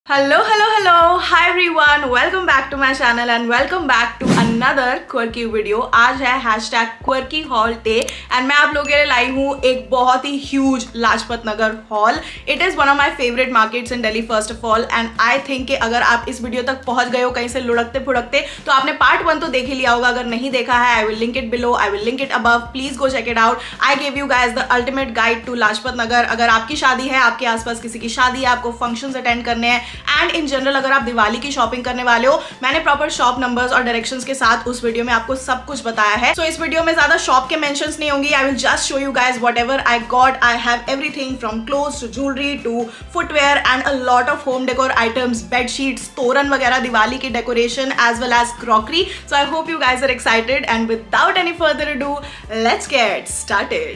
Hello, hi everyone, welcome back to my channel and welcome back to another quirky video। आज है hashtag quirky haul day and मैं आप लोगों के लिए लाई हूँ एक बहुत ही huge Lajpat Nagar haul। It is one of my favorite markets in Delhi first of all and I think कि अगर आप इस वीडियो तक पहुँच गए हो कहीं से लुढ़कते फुड़कते तो आपने पार्ट 1 तो देख ही लिया होगा। अगर नहीं देखा है I will link it below, I will link it above, please go check it out। I gave you guys the ultimate guide to Lajpat Nagar. अगर आपकी शादी है, आपके आसपास किसी की शादी है, आपको फंक्शंस अटेंड करने हैं एंड इन जनरल अगर आप दिवाली की शॉपिंग करने वाले हो, मैंने प्रॉपर शॉप नंबर्स और डायरेक्शंस के साथ उस वीडियो में आपको सब कुछ बताया है। सो इस वीडियो में ज्यादा शॉप के मेंशंस नहीं होंगी। I will just show you guys whatever I got. I have everything from clothes to jewellery to footwear and a lot of home decor items, bedsheets, तोरण वगैरह, दिवाली की decoration as well as crockery. So I hope you guys are excited and without any further ado let's get started.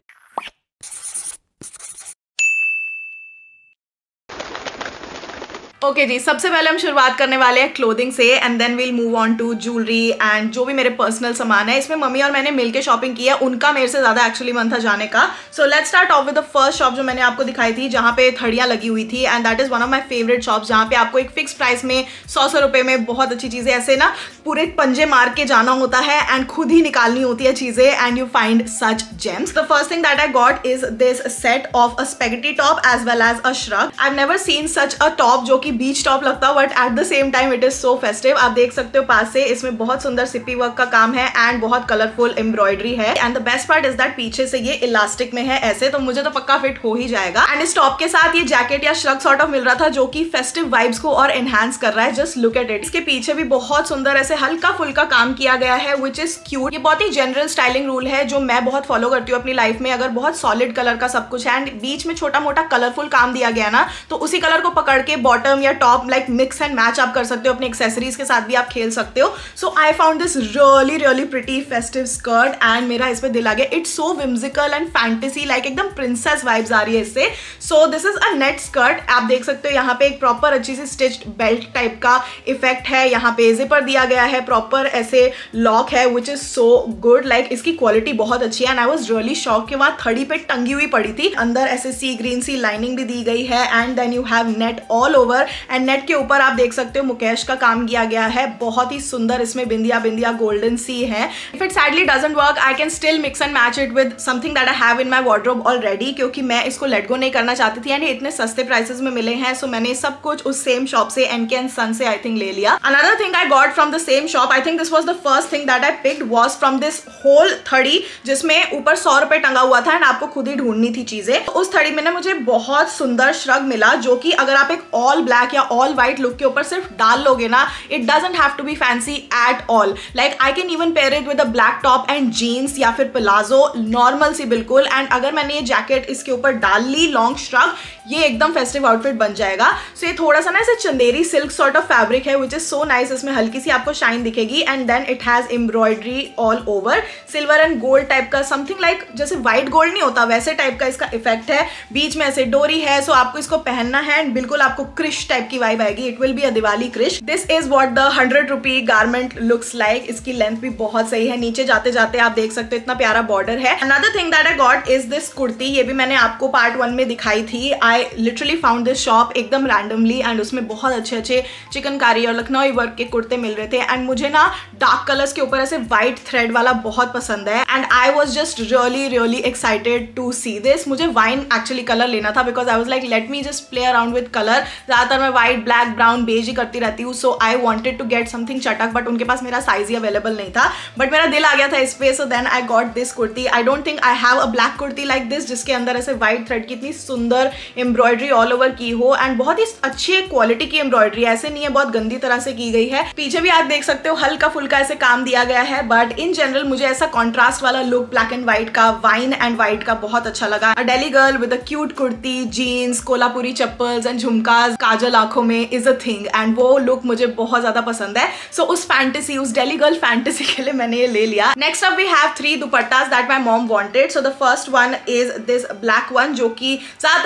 Okay जी, सबसे पहले हम शुरुआत करने वाले हैं क्लोथिंग से and then we'll move on to jewellery and जो भी मेरे पर्सनल सामान है। इसमें मम्मी और मैंने मिलकर शॉपिंग की है, उनका मेरे से ज़्यादा एक्चुअली मन था जाने का। So let's start off with the first shop जो मैंने आपको दिखाई थी जहाँ पे थड़ियाँ लगी हुई थी and that is one of my favourite shops जहाँ पे आपको एक फिक्स प्राइस में 100 रुपये में बहुत अच्छी चीज़ें, ऐसे ना पूरे पंजे मार के जाना होता है एंड खुद ही निकालनी होती है चीज़ें and you find such gems. The first thing that I got is this set of a spaghetti top as well as a shrug. I have never seen such a top जो कि beach top लगता but at the same time it is so festive. आप देख सकते हो पास से इसमें बहुत सुंदर सिप्पी वर्क का काम है एंड बहुत कलरफुल एम्ब्रॉयडरी है and the best part is that पीछे से ये इलास्टिक में है ऐसे, तो मुझे तो पक्का फिट हो ही जाएगा। एंड इस टॉप के साथ ये जैकेट या श्रग सॉर्ट ऑफ मिल रहा था जो कि फेस्टिव वाइब्स को और एनहांस कर रहा है। Just look at it. इसके पीछे भी बहुत सुंदर ऐसे हल्का फुल्का काम किया गया है विच इज क्यूट। ये बहुत ही जनरल स्टाइलिंग रूल है जो मैं बहुत फॉलो करती हूँ अपनी लाइफ में। अगर बहुत सॉलिड कलर का सब कुछ है एंड बीच में छोटा मोटा कलरफुल काम दिया गया ना, तो उसी कलर को पकड़ के बॉटम या top like mix and match आप कर सकते हो, अपने एक्सेसरीज के साथ भी आप खेल सकते हो। So I found this really pretty festive skirt and मेरा इसमें दिल आ गया। It's so whimsical and fantasy, like एकदम प्रिंसेस वाइब्स आ रही है इससे। So this is a net skirt. आप देख सकते हो यहाँ पे एक प्रॉपर अच्छी सी स्टिच्ड बेल्ट टाइप का इफेक्ट है, यहाँ पे जिपर दिया गया है, प्रॉपर ऐसे लॉक है which is so good. Like इसकी क्वालिटी बहुत अच्छी है and I was really shock के बाद थड़ी पे टंगी हुई पड़ी थी। अंदर ऐसे सी ग्रीन सी लाइनिंग भी दी गई है and then you have net all over and net के ऊपर आप देख सकते हो मुकेश का काम किया गया है, बहुत ही सुंदर। इसमें बिंदिया बिंदिया गोल्डन सी है। If it sadly doesn't work I can still mix and match it with something that I have in my wardrobe already, क्योंकि मैं इसको लेट गो नहीं करना चाहती थी एंड इतने सस्ते प्राइसेस में मिले हैं। सो मैंने सब कुछ उस सेम शॉप से एनके एंड सन से आई थिंक ले लिया। Another thing I got from the same shop, I think this was the first thing that I picked was from this whole थड़ी जिसमें ऊपर 100 रुपए टंगा हुआ था एंड आपको खुद ही ढूंढनी थी चीजें। तो उस थड़ी में ना मुझे बहुत सुंदर श्रग मिला जो कि अगर आप एक ऑल ब्लैक या ऑल व्हाइट लुक के ऊपर सिर्फ डाल लोगे ना, it doesn't have to be fancy at all. Like I can even pair it with a black top and jeans या फिर palazzo, नॉर्मल सी बिल्कुल। एंड अगर मैंने ये जैकेट इसके ऊपर डाल ली लॉन्ग श्रग, ये एकदम फेस्टिव आउटफिट बन जाएगा। सो ये थोड़ा सा ना ऐसे Chanderi silk sort of fabric है विच इज सो नाइस। इसमें हल्की सी आपको शाइन दिखेगी and then it has embroidery all over, silver and gold type का, समथिंग लाइक जैसे व्हाइट गोल्ड नहीं होता वैसे टाइप का इसका इफेक्ट है। बीच में ऐसे डोरी है, सो आपको इसको पहनना है एंड बिल्कुल आपको क्रिश टाइप की वाइब आएगी। It will be a Diwali क्रिश। This is what the 100 rupee garment looks like. इसकी लेंथ भी बहुत सही है, नीचे जाते जाते आप देख सकते हो इतना प्यारा बॉर्डर है। Another thing that I got is this kurti. ये भी मैंने आपको पार्ट 1 में दिखाई थी। I literally found this shop एकदम रैंडमली एंड उसमें बहुत अच्छे अच्छे चिकनकारी और लखनऊ वर्क के कुर्ते मिल रहे थे एंड मुझे ना डार्क कलर्स के ऊपर ऐसे व्हाइट थ्रेड वाला बहुत पसंद है and I was just really excited to see this. मुझे वाइन एक्चुअली कलर लेना था because I was like let me just play around with colour. ज्यादातर मैं व्हाइट ब्लैक ब्राउन बेज ही करती रहती हूँ। So I wanted to get something चटक बट उनके पास मेरा साइज ही अवेलेबल नहीं था, बट मेरा दिल आ गया था इस पे। So then I got this kurti. I don't think I have a black kurti like this जिसके अंदर ऐसे व्हाइट थ्रेड की इतनी सुंदर एम्ब्रॉयडरी ऑल ओवर की हो एंड बहुत ही अच्छी क्वालिटी की एम्ब्रॉयडरी, ऐसे नहीं है बहुत गंदी तरह से की गई है। पीछे भी आप देख सकते हो हल्का फुल्का ऐसे काम दिया गया है बट इन जनरल मुझे ऐसा कॉन्ट्रास्ट वाला लुक ब्लैक एंड व्हाइट का, वाइन एंड व्हाइट का बहुत अच्छा लगा। A daily girl with a cute kurti, jeans, Kolhapuri chappals and jhumkas, काजल आंखों में इज अ थिंग एंड वो लुक मुझे बहुत ज्यादा पसंद है। सो उस फैंटेसी, उस डेली गर्ल फैंटेसी के लिए मैंने ये ले लिया। Next up we have 3 dupattas that my mom wanted. So the first one is this black one जो कि ज्यादातर ऐसे सूट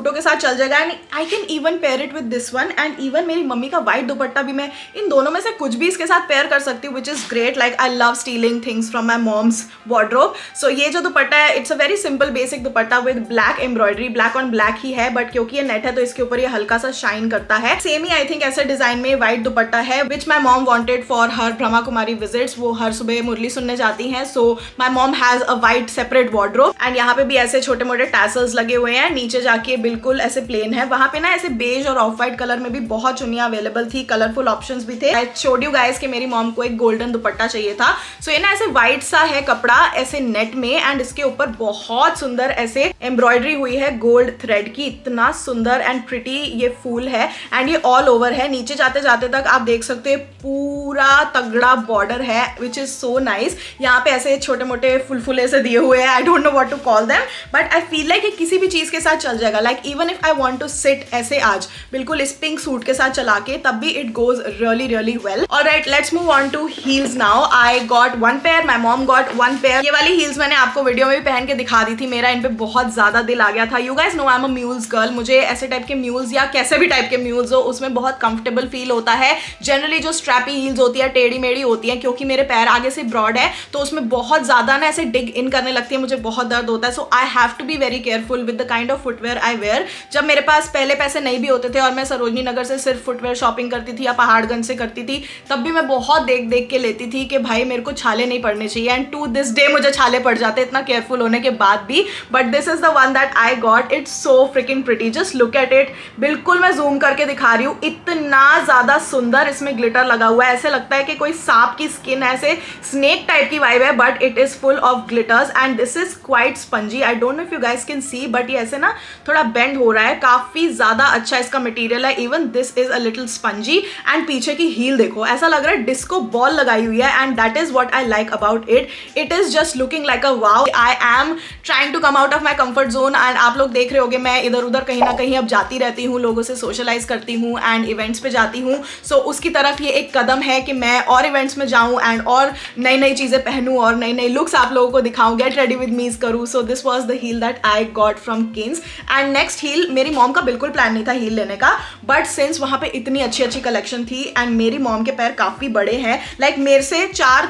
सूटों के साथ चल जाएगा and I can even pair it with this one and even मेरी मम्मी का व्हाइट दुपट्टा भी मैं इन दोनों में से कुछ भी इसके साथ पेयर कर सकती हूँ, which is great. Like I love stealing things from my mom's wardrobe. So ये जो दुपट्टा है it's a very simple basic dupatta with black embroidery, black on black ही है, बट क्योंकि ये नेट है तो इसके ऊपर ये हल्का सा शाइन करता है. सेम ही आई थिंक ऐसे डिजाइन में व्हाइट दुपट्टा है which my mom wanted for her Brahma Kumari visits. वो हर सुबह मुरली सुनने जाती हैं, so my mom has a white separate wardrobe and यहाँ पे भी ऐसे छोटे मोटे टैसल्स लगे हुए हैं. नीचे जाके बिल्कुल ऐसे प्लेन है. वहां पे ना ऐसे बेज और ऑफ व्हाइट कलर में भी बहुत चुनिया अवेलेबल थी, कलरफुल ऑप्शंस भी थे. आई शोड यू गाइस कि मेरी मॉम को एक गोल्डन दुपट्टा चाहिए था. सो ये ना ऐसे व्हाइट सा है कपड़ा ऐसे नेट में एंड इसके ऊपर बहुत सुंदर ऐसे एम्ब्रॉयडरी हुई है गोल्ड थ्रेड की. इतना सुंदर एंड प्रिटी ये फूल है एंड ये ऑल ओवर है. नीचे जाते जाते तक आप देख सकते हैं पूरा तगड़ा बॉर्डर है विच इज सो नाइस. यहाँ पे ऐसे छोटे मोटे फुलफुले से दिए हुए हैं. I don't know what to call them but I feel like ये किसी भी चीज के साथ चल जाएगा. Like even if I want to sit ऐसे आज बिल्कुल इस पिंक सूट के साथ चला के तब भी it goes really really well. Alright, let's move on to heels now. I got one pair, my mom got one pair. ये वाली हील्स मैंने आपको वीडियो में भी पहन के दिखा दी थी. मेरा इन पे बहुत ज्यादा दिल आ गया था. You guys know I am a mules girl. मुझे ऐसे टाइप के म्यूल्स या कैसे भी टाइप के म्यूल्स हो उसमें बहुत कंफर्टेबल फील होता है. जनरली जो स्ट्रैपी हील्स होती है टेढ़ी मेढ़ी होती है, क्योंकि मेरे पैर आगे से ब्रॉड है तो उसमें बहुत ज्यादा ना ऐसे डिग इन करने लगती है, मुझे बहुत दर्द होता है. So I have to be very careful with the kind of footwear I wear. जब मेरे पास पहले पैसे नहीं भी होते थे और मैं सरोजनी नगर से सिर्फ फुटवेयर शॉपिंग करती थी या पहाड़गंज से करती थी, तब भी मैं बहुत देख देख के लेती थी कि भाई मेरे को छाले नहीं पड़ने चाहिए. एंड टू दिस डे मुझे छाले पड़ जाते इतना केयरफुल होने के बाद भी. But this is the one that I got. It's so freaking pretty. Just look at it. बिल्कुल मैं जूम करके दिखा रही हूँ. इतना ज्यादा सुंदर इसमें ग्लिटर लगा हुआ है. ऐसे लगता है कि कोई सांप की स्किन ऐसे स्नेक टाइप की वाइब है, but it is full of glitters and this is quite spongy. I don't know if you guys can see but ये ऐसे ना थोड़ा बेंड हो रहा है. काफी ज्यादा अच्छा इसका मटेरियल है. Even this is a little spongy and पीछे की हील देखो, ऐसा लग रहा है डिस्को बॉल लगाई हुई है and that is what I like about it. It is just looking like a wow. I am trying to come out of my comfort zone and आप लोग देख रहे होगे मैं इधर उधर कहीं ना कहीं अब जाती रहती हूँ, लोगों से सोशलाइज करती हूँ एंड इवेंट्स पे जाती हूँ. सो उसकी तरफ ये एक कदम है कि मैं और इवेंट्स में जाऊँ एंड और नई नई चीजें पहनूं और नई नई लुक्स आप लोगों को दिखाऊं, गेट रेडी विद मीज करूँ. So this was the heel that I got from Kins. And next heel मेरी मॉम का बिल्कुल प्लान नहीं था हील लेने का, बट सिंस वहां पे इतनी अच्छी अच्छी कलेक्शन थी एंड मेरी मॉम के पैर काफी बड़े हैं, लाइक मेरे से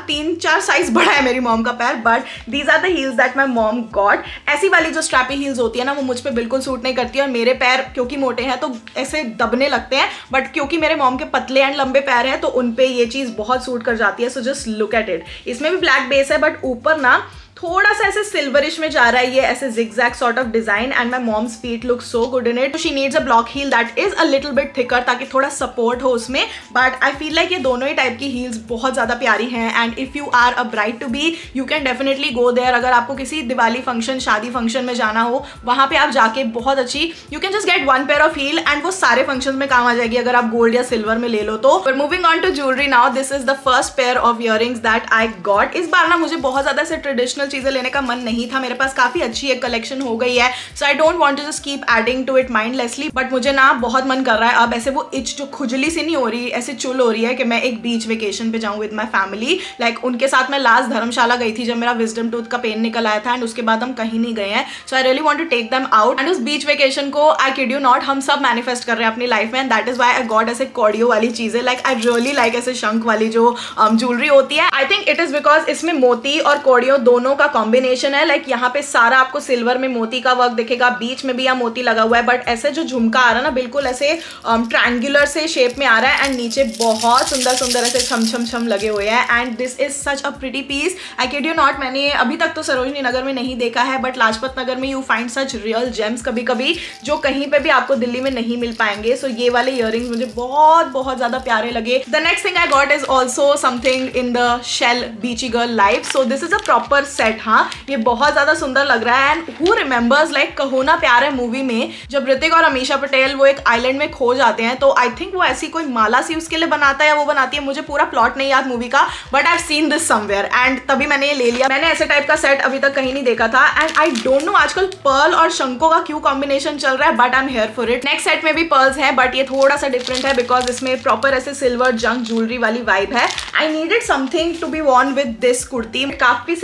4 साइज बड़ा है मेरी मॉम का पैर, but these are the heels that my mom got. ऐसी वाली जो स्ट्रैपी हील्स होती है ना वो मुझ पे बिल्कुल सूट नहीं करती और मेरे पैर क्योंकि मोटे हैं तो ऐसे दबने लगते हैं, बट क्योंकि मेरे मॉम के पतले एंड लंबे पैर हैं तो उन पे ये चीज बहुत सूट कर जाती है. So just look at it. इसमें भी ब्लैक बेस है बट ऊपर ना थोड़ा सा ऐसे सिल्वरिश में जा रहा है ये ऐसे zigzag sort of design and my mom's feet look so good in it. So she needs a block heel that is a little bit thicker ताकि थोड़ा support हो उसमें. But I feel like ये दोनों ही टाइप की heels बहुत ज़्यादा प्यारी हैं and if you are a bride to be you can definitely go there. अगर आपको किसी दिवाली फंक्शन शादी फंक्शन में जाना हो वहाँ पे आप जाके बहुत अच्छी you can just get one pair of heel and वो सारे फंक्शन में काम आ जाएगी अगर आप गोल्ड या सिल्वर में ले लो तो. But moving on to jewelry now, this is the first pair of earrings that I got. इस बार ना मुझे बहुत ज़्यादा ऐसे ट्रेडिशनल चीजें लेने का मन नहीं था. मेरे पास काफी अच्छी एक कलेक्शन हो गई है, so I don't want to just keep adding to it mindlessly. But मुझे ना बहुत मन कर रहा है अब ऐसे वो इच जो खुजली सी नहीं हो रही, ऐसे चुल हो रही है कि मैं एक बीच वेकेशन पे जाऊं विद माय फैमिली. लाइक उनके साथ मैं लास्ट धर्मशाला गई थी जब मेरा विजडम टूथ का पेन निकल आया था एंड उसके बाद हम कहीं नहीं गए हैं. So I really want to take them out and उस बीच वेकेशन को आई किड यू नॉट हम सब मैनिफेस्ट कर रहे हैं अपनी लाइफ में and that is why I got ऐसे कॉर्डियो वाली चीजें. लाइक आई रियली लाइक ऐसे शंख वाली जो ज्वेलरी होती है. I think it is because इसमें मोती और कॉर्डियो दोनों का कॉम्बिनेशन है. लाइक यहाँ पे सारा आपको सिल्वर में मोती का वर्क दिखेगा, बीच में भी यहाँ मोती लगा हुआ है, बट ऐसे जो झुमका आ रहा है ना बिल्कुल ऐसे ट्रायंगुलर से शेप में आ रहा है एंड नीचे बहुत सुंदर सुंदर ऐसे छम छम छम लगे हुए हैं and this is such a pretty piece. I kid you not, मैंने अभी तक तो सरोजनी नगर में नहीं देखा है बट लाजपत नगर में you find such real gems कभी कभी जो कहीं पे भी आपको दिल्ली में नहीं मिल पाएंगे. सो ये वाले इयररिंग्स मुझे बहुत बहुत ज्यादा प्यारे लगे. The next thing I got is also something in the shell beachy girl life. So this is a proper set. हाँ, ये बहुत ज्यादा सुंदर लग रहा है एंड हु रिमेंबर्स लाइक कहो ना प्यार है मूवी में जब ऋतिक और अमीषा पटेल वो एक आइलैंड में खो जाते हैं तो आई थिंक वो ऐसी कोई माला सी उसके लिए बनाता है या वो बनाती है, मुझे पूरा प्लॉट नहीं याद मूवी का, but I seen this somewhere and तभी मैंने ये ले लिया. मैंने ऐसे टाइप का सेट अभी तक कहीं नहीं देखा था एंड आई डोंट नो आजकल पर्ल और शंको का क्यों कॉम्बिनेशन चल रहा है, but I am here for it. Next set में भी पर्ल्स है बट ये थोड़ा सा डिफरेंट है बिकॉज इसमें प्रॉपर ऐसे सिल्वर जंक ज्वेलरी वाली वाइब है. I needed something to be worn with this kurti. काफी सिंपल बेसिक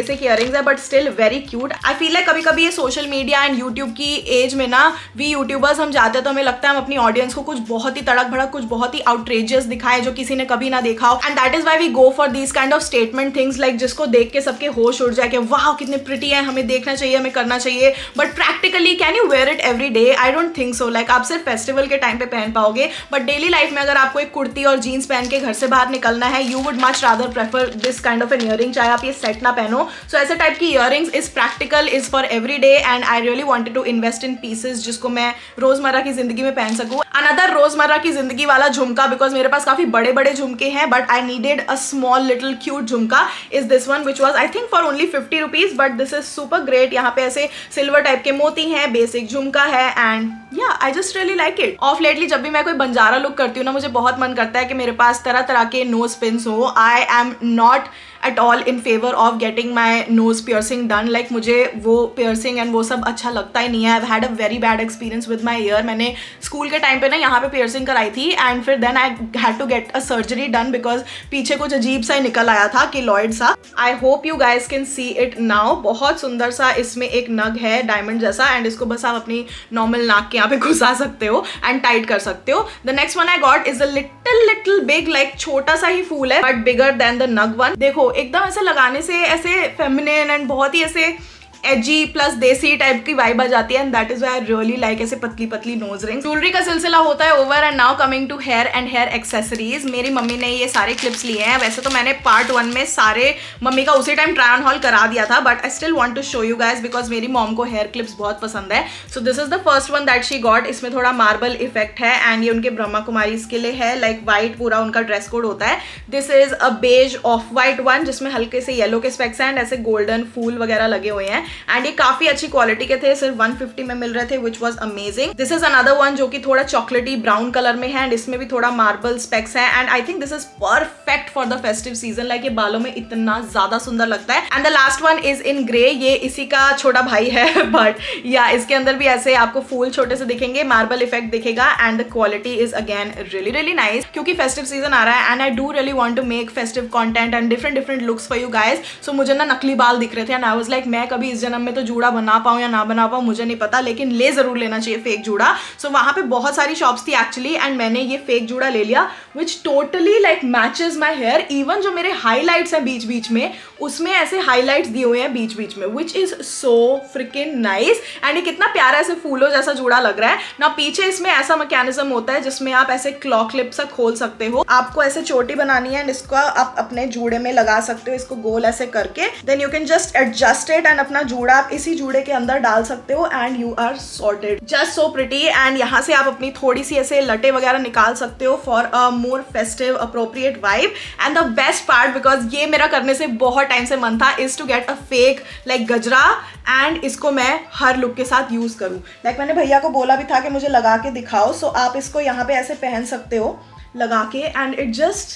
बेसिक ईयरिंग्स है but still very cute. I feel like कभी कभी ये सोशल मीडिया एंड यूट्यूब की एज में ना, वी यूट्यूबर्स हम जाते हैं तो हमें लगता है हम अपनी ऑडियंस को कुछ बहुत ही तड़क भड़क, कुछ बहुत ही आउटरेजियस दिखाए जो किसी ने कभी ना देखा हो। And that is why we go for these kind of statement things, like जिसको देख के सबके होश उड़ जाए कि वाह कितने प्रिटी है, हमें देखना चाहिए, हमें करना चाहिए। But practically can you wear it every day? I don't think so. Like आप सिर्फ फेस्टिवल के टाइम पे पहन पाओगे, बट डेली लाइफ में अगर आपको एक कुर्ती और जीन्स पहन के घर से बाहर निकलना है, you would much rather prefer this kind of an earring, चाहे आप ये सेट ना पहनो। सो ऐसे टाइप की earrings is practical, is for every day, and I really wanted to invest in pieces जिसको मैं रोजमर्रा की जिंदगी में पहन सकूं। अनदर रोजमर्रा की जिंदगी वाला झुमका, बिकॉज मेरे पास काफी बड़े बड़े झुमके हैं but I needed a small little cute jhumka, is this one which was I think for only 50 rupees, but this is super great. यहाँ पे ऐसे सिल्वर टाइप के मोती हैं, बेसिक झुमका है, and yeah I just really like it. Of lately जब भी मैं कोई बंजारा लुक करती हूँ ना, मुझे बहुत मन करता है कि मेरे पास तरह तरह के नोज पिन्स हो। I am not at all in favour of getting my nose piercing done. Like मुझे वो पियर्सिंग एंड वो सब अच्छा लगता ही नहीं है। I had a very bad experience with my ear. मैंने स्कूल के टाइम पे ना यहाँ पे पियर्सिंग कराई थी एंड फिर then I had to get a surgery done because पीछे कुछ अजीब सा ही निकल आया था, किलॉइड सा। I hope you guys can see it now. बहुत सुंदर सा इसमें एक नग है डायमंड जैसा, एंड इसको बस आप अपनी नॉर्मल नाक के यहाँ पे घुसा सकते हो एंड टाइट कर सकते हो। The next one I got is a little big, like छोटा सा ही फूल है बट बिगर देन द नग वन। देखो एकदम ऐसे लगाने से ऐसे फेमिनिन एंड बहुत ही ऐसे एजी प्लस देसी टाइप की वाइब आ जाती है, and that is why I really like ऐसे पतली पतली नोज रिंग। ज्वेलरी का सिलसिला होता है over, and now coming to hair and hair accessories. मेरी मम्मी ने ये सारे क्लिप्स लिए हैं। वैसे तो मैंने पार्ट 1 में सारे मम्मी का उसी टाइम ट्राई ऑन हॉल करा दिया था, but I still want to show you guys because मेरी मॉम को हेयर क्लिप्स बहुत पसंद है। So this is the first one that she got. इसमें थोड़ा मार्बल इफेक्ट है एंड ये उनके ब्रह्मा कुमारीज के लिए है, लाइक व्हाइट पूरा उनका ड्रेस कोड होता है। This is a beige off white one जिसमें हल्के से येलो के स्पेक्स हैं एंड ऐसे गोल्डन फूल वगैरह लगे हुए हैं, एंड ये काफी अच्छी क्वालिटी के थे, सिर्फ 150 में मिल रहे थे, which was amazing. This is another one जो कि थोड़ा चॉकलेटी ब्राउन कलर में है एंड इसमें भी थोड़ा मार्बल स्पेक्स है, and I think this is perfect for the festive season. Like ये बालों में इतना ज्यादा सुंदर लगता है। And the last one is in grey, ये इसी का छोटा भाई है बट या इसके अंदर भी ऐसे आपको फूल छोटे से दिखेंगे, मार्बल इफेक्ट दिखेगा, and the quality is again really really nice क्योंकि फेस्टिव सीजन आ रहा है and I do really want to make festive content and different looks for you guys. So मुझे ना नकली बाल दिख रहे थे एंड आई वाज लाइक मैं कभी इस जन्म में तो जूड़ा बना पाऊं या ना बना पाऊं मुझे नहीं पता, लेकिन ले जरूर लेना चाहिए फेक जूड़ा। सो वहां पे बहुत सारी शॉप्स थी एक्चुअली एंड मैंने ये फेक जूड़ा ले लिया which totally like matches my hair. Even जो मेरे हाईलाइट्स हैं बीच बीच में उसमें ऐसे हाईलाइट्स दिए हुए हैं बीच बीच में, which is so freaking nice. And ये कितना प्यारा ऐसे फूलों जैसा जूड़ा लग रहा है ना। पीछे इसमें ऐसा मैकेनिज्म होता है जिसमें आप ऐसे क्लॉ क्लिप सा खोल सकते हो। आपको ऐसे चोटी बनानी है एंड इसको आप अपने जूड़े में लगा सकते हो, इसको गोल ऐसे करके, then you can just adjust it and अपना जूड़ा आप इसी जूड़े के अंदर डाल सकते हो and you are sorted. Just so pretty. And यहाँ से आप अपनी थोड़ी सी ऐसे लटे वगैरह निकाल सकते हो for a more festive appropriate vibe. And the best part, because ये मेरा करने से बहुत टाइम से मन था, is to get a fake like gajra and इसको मैं हर लुक के साथ यूज करूँ। लाइक मैंने भैया को बोला भी था कि मुझे लगा के दिखाओ, सो आप इसको यहाँ पे ऐसे पहन सकते हो लगा के, and it just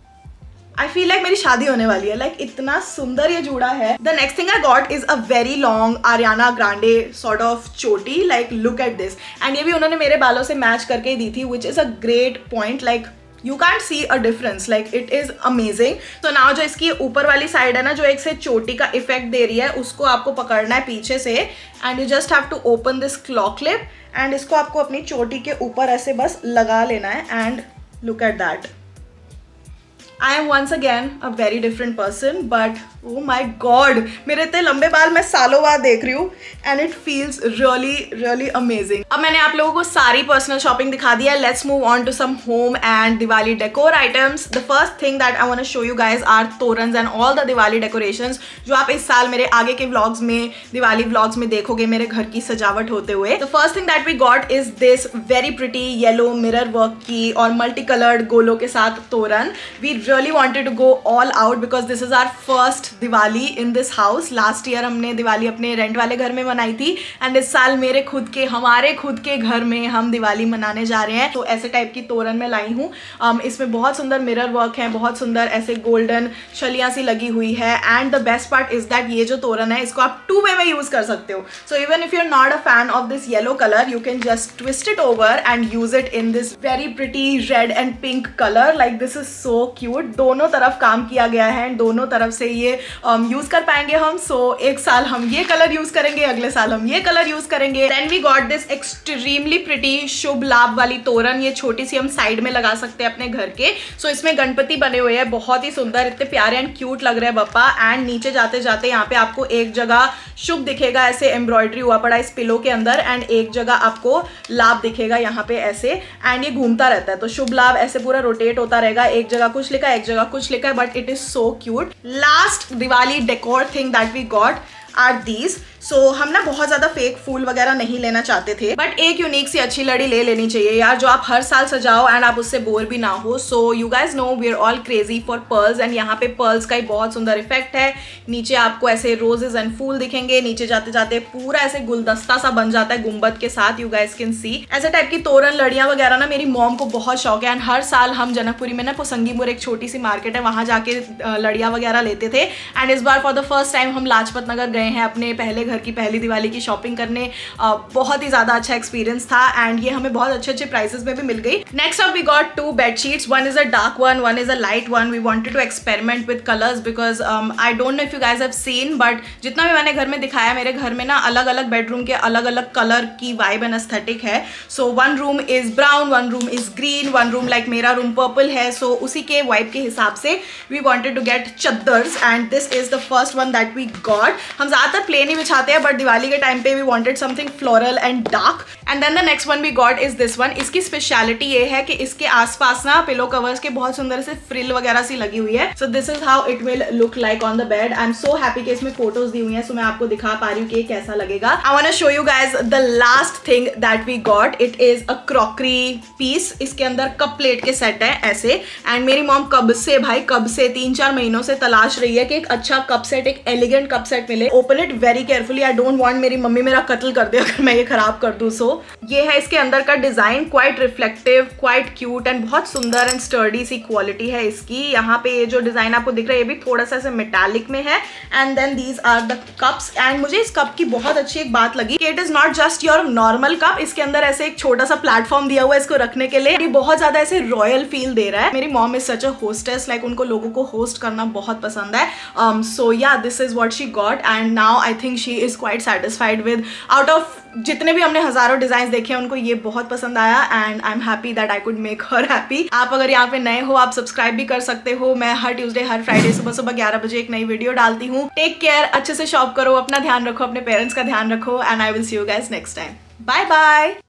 I feel like मेरी शादी होने वाली है। लाइक इतना सुंदर ये जूड़ा है। The next thing I got is a very long Ariana Grande sort of choti, like look at this. And ये भी उन्होंने मेरे बालों से मैच करके ही दी थी, which is a great point. Like you can't see a difference, like it is amazing. So now जो इसकी ऊपर वाली साइड है ना, जो एक से चोटी का इफेक्ट दे रही है, उसको आपको पकड़ना है पीछे से and you just have to open this claw clip and इसको आपको अपनी चोटी के ऊपर ऐसे बस लगा लेना है and look at that. I am once again a very different person, but oh my god, मेरे इतने लंबे बाल मैं सालों बाद देख रही हूँ and it feels really really amazing. अब मैंने आप लोगों को सारी पर्सनल शॉपिंग दिखा दी है. Let's move on to some home and Diwali decor items. The first thing that I want to show you guys are torans and all the Diwali decorations जो आप इस साल मेरे आगे के vlogs में, दिवाली vlogs में देखोगे मेरे घर की सजावट होते हुए. The first thing that we got is this very pretty yellow mirror work की और multicolored गोलों के साथ तोरण. We really wanted to go all out because this is our first Diwali in this house. Last year हमने दिवाली अपने rent वाले घर में मनाई थी and इस साल मेरे खुद के, हमारे खुद के घर में हम दिवाली मनाने जा रहे हैं. तो ऐसे टाइप की तोरण मैं लाई हूँ. इसमें बहुत सुंदर मिरर वर्क है, बहुत सुंदर ऐसे गोल्डन शलियाँ सी लगी हुई है. And the best part is that ये जो तोरण है इसको आप 2 वे में यूज कर सकते हो. So even if you are not a fan of this yellow colour, you can just twist it over and use it in this very pretty red and pink colour. Like this is so cute. दोनों तरफ काम किया गया है, दोनों तरफ से ये यूज कर पाएंगे हम। सो एक साल हम ये कलर यूज करेंगे, अगले साल हम ये कलर यूज करेंगे। Then we got this extremely pretty शुभ लाभ वाली तोरण। ये छोटी सी हम साइड में लगा सकते हैं अपने घर के। सो इसमें गणपति बने हुए हैं, बहुत ही सुंदर, इतने प्यारे एंड क्यूट लग रहे हैं बप्पा। एंड नीचे जाते जाते यहाँ पे आपको एक जगह शुभ दिखेगा, ऐसे एम्ब्रॉयडरी हुआ पड़ा इस पिलो के अंदर, एंड एक जगह आपको लाभ दिखेगा यहाँ पे ऐसे, एंड ये घूमता रहता है। तो शुभ लाभ ऐसे पूरा रोटेट होता रहेगा, एक जगह कुछ लिखा है, एक जगह कुछ लिखा है, but it is so cute. Last Diwali decor thing that we got are these. So हम ना बहुत ज्यादा फेक फूल वगैरह नहीं लेना चाहते थे, बट एक यूनिक सी अच्छी लड़ी ले लेनी चाहिए यार, जो आप हर साल सजाओ एंड आप उससे बोर भी ना हो। So you guys know we are all crazy for pearls, and यहाँ पे पर्ल्स का ही बहुत सुंदर इफेक्ट है। नीचे आपको ऐसे रोजेस एंड फूल दिखेंगे, नीचे जाते जाते पूरा ऐसे गुलदस्ता सा बन जाता है गुंबद के साथ। यू गाइज कैन सी ऐसे टाइप की तोरण लड़ियां वगैरह ना मेरी मॉम को बहुत शौक है, एंड हर साल हम जनकपुरी में ना पोसंगीपुर एक छोटी सी मार्केट है, वहां जाके लड़ियां वगैरह लेते थे। एंड इस बार फॉर द फर्स्ट टाइम हम लाजपत नगर गए हैं अपने पहले घर की पहली दिवाली की शॉपिंग करने। बहुत ही ज्यादा अच्छा एक्सपीरियंस था, एंड ये हमें बहुत अच्छे अच्छे प्राइसेस में भी मिल गई। Next up we got 2 bedsheets, one is a dark one is a light one. We wanted to experiment with colours because I don't know if you guys have seen, but जितना भी मैंने घर में दिखाया, मेरे घर में ना अलग अलग बेडरूम के अलग अलग कलर की वाइब एंड एस्थेटिक है। So one room is brown, one room is green, one room like मेरा रूम पर्पल है। सो उसी के वाइब के हिसाब से वी वांटेड टू गेट चद्दर्स, and this is the first one that we got. हम ज्यादातर प्लेन ही बिछाते हैं, बट दिवाली के टाइम पे we wanted something floral and dark. And then the next one we got is this one. इसकी speciality ये है कि इसके आसपास ना पिलो कवर्स के बहुत सुंदर से फ्रिल वगैरह सी लगी हुई है। So this is how it will look like on the bed. I am so happy कि इसमें फोटोज दी हुई हैं, सो मैं आपको दिखा पा रही हूँ कि कैसा लगेगा। I want to show you guys the last thing that we got. It is a crockery piece. इसके अंदर कप प्लेट के सेट है ऐसे, एंड मेरी मॉम कब से 3-4 महीनों से तलाश रही है कि एक अच्छा कप सेट, एक एलिगेंट कप सेट मिले। Open it very carefully, I don't want मेरी मम्मी मेरा कत्ल कर दे अगर मैं ये खराब कर दूं। सो ये है इसके अंदर का design, quite reflective, quite cute and बहुत सुंदर एंड स्टर्डी सी क्वालिटी है इसकी। यहाँ पे ये जो डिजाइन आपको दिख रहा है ये भी थोड़ा सा ऐसे मेटालिक में है। And then these are the cups, and मुझे इस कप की बहुत अच्छी एक बात लगी कि it is not just your normal cup, इसके अंदर ऐसे एक छोटा सा प्लेटफॉर्म दिया हुआ है इसको रखने के लिए। ये बहुत ज्यादा ऐसे रॉयल फील दे रहा है। मेरी mom is such a hostess, like उनको लोगों को होस्ट करना बहुत पसंद है। So yeah this is what she got, and now I think she is quite satisfied with, out of जितने भी हमने हजारों डिजाइन देखे हैं उनको ये बहुत पसंद आया, and I am happy that I could make her happy. आप अगर यहाँ पे नए हो, आप सब्सक्राइब भी कर सकते हो। मैं हर ट्यूसडे हर फ्राइडे सुबह 11 बजे एक नई वीडियो डालती हूँ। टेक केयर, अच्छे से शॉप करो, अपना ध्यान रखो, अपने पेरेंट्स का ध्यान रखो, and I will see you guys next time. Bye bye.